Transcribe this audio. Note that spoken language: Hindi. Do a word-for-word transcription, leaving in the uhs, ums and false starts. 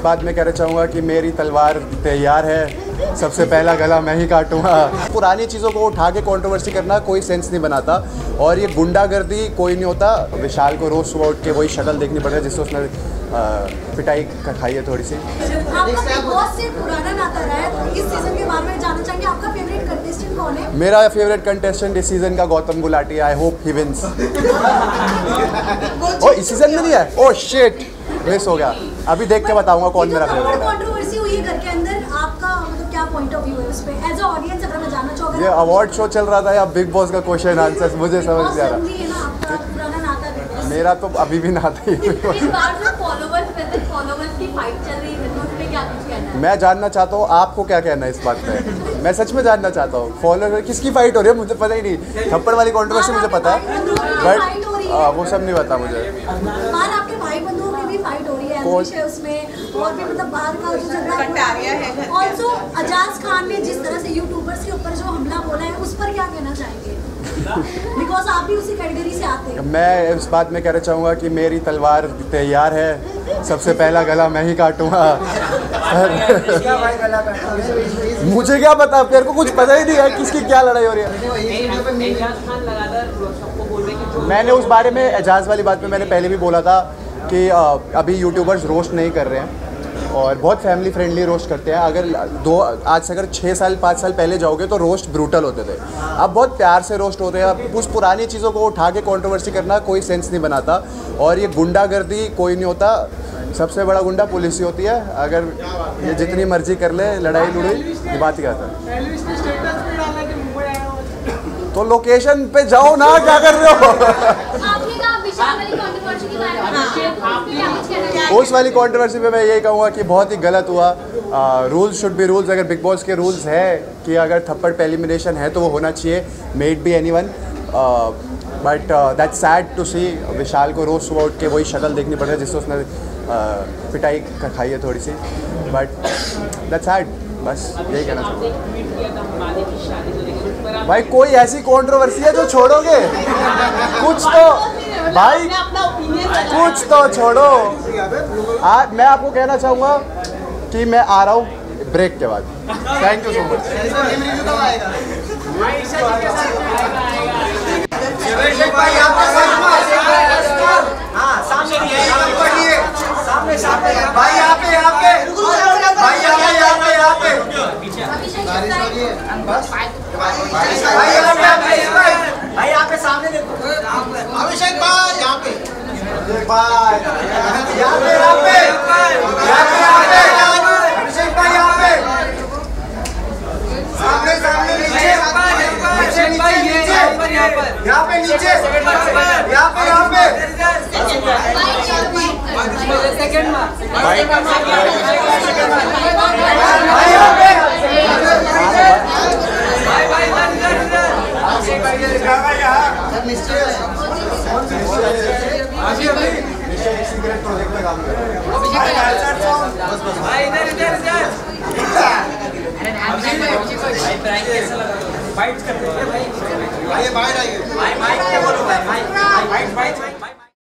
बात में कहना चाहूँगा कि मेरी तलवार तैयार है, सबसे पहला गला मैं ही काटूँगा। पुरानी चीज़ों को उठा के कंट्रोवर्सी करना कोई सेंस नहीं बनाता, और ये गुंडागर्दी कोई नहीं होता। विशाल को रोज़ सुबह उठ के वही शक्ल देखनी पड़ रही है जिससे उसने पिटाई खाई है थोड़ी सी। मेरा फेवरेट कंटेस्टेंट इस सीजन का Gautam Gulati. I hope he wins. ओ इस सीजन में नहीं है? ओ शिट, मिस हो गया। अभी देख के बताऊंगा कौन मेरा फेवरेट है। कंट्रोवर्सी हुई है घर के अंदर, आपका मतलब क्या पॉइंट ऑफ व्यू है उस पे एज अ ऑडियंस, अगर मैं जानना चाहूंगा। ये अवार्ड शो चल रहा था या बिग बॉस का क्वेश्चन आंसर, मुझे समझ नहीं आ रहा। मेरा तो अभी भी नाता ही मैं जानना चाहता हूँ आपको क्या कहना है इस बात पे। मैं सच में जानना चाहता हूँ फॉलोअर किसकी फाइट हो रही है, मुझे पता ही नहीं। थप्पड़ वाली कंट्रोवर्सी मुझे पता है, बट वो सब नहीं पता मुझे। आपके भाई बंधुओं की भी फाइट हो रही है उसमें, और भी मतलब बाहर का है। ऑल्सो अजाज खान ने जिस तरह से यूट्यूबर्स के ऊपर जो हमला बोला है उस पर क्या कहना चाहेंगे? बिकॉज आप भी उसी कैटेगरी से आते हैं। मैं इस बात में कहना चाहूँगा कि मेरी तलवार तैयार है, सबसे पहला गला मैं ही काटूँगा। मुझे क्या पता, मेरे को कुछ पता ही नहीं है किसकी क्या लड़ाई हो रही है। मैंने उस बारे में एजाज वाली बात में मैंने पहले भी बोला था कि अभी यूट्यूबर्स रोस्ट नहीं कर रहे हैं और बहुत फैमिली फ्रेंडली रोस्ट करते हैं। अगर दो आज से अगर छः साल पाँच साल पहले जाओगे तो रोस्ट ब्रूटल होते थे, अब बहुत प्यार से रोस्ट होते हैं। अब उस पुरानी चीज़ों को उठा के कंट्रोवर्सी करना कोई सेंस नहीं बनाता, और ये गुंडागर्दी कोई नहीं होता। सबसे बड़ा गुंडा पुलिस ही होती है। अगर ये जितनी मर्जी कर ले लड़ाई लुड़ाई, ये बात ही कहता है। तो लोकेशन पे जाओ ना, क्या कर रहे हो? उस वाली कंट्रोवर्सी पे मैं यही कहूँगा कि बहुत ही गलत हुआ। Rules should be rules. अगर बिग बॉस के रूल्स है कि अगर थप्पड़ पे एलिमिनेशन है तो वो होना चाहिए, may it be anyone. But that's sad to see Vishal को रोज़ सुबह उठ के वही शक्ल देखनी पड़ रही है जिससे उसने uh, पिटाई खाई है थोड़ी सी, बट दैट्स सैड। बस यही कहना चाहूँगा। भाई कोई ऐसी कंट्रोवर्सी है जो छोड़ोगे? कुछ तो भाई कुछ तो छोड़ो। आज मैं आपको कहना चाहूँगा कि मैं आ रहा हूँ ब्रेक के बाद। Thank you so much. भाई यहाँ पे यहाँ पे भाई यहाँ पे यहाँ पे यहाँ पे भाई यहाँ पे सामने देखो। अभिषेक भाई यहाँ पे भाई यहाँ पे यहाँ पे यहाँ पे अभिषेक भाई यहाँ पे सामने सामने नीचे नीचे नीचे नीचे यहाँ पे नीचे यहाँ पे यहाँ पे सेकंड में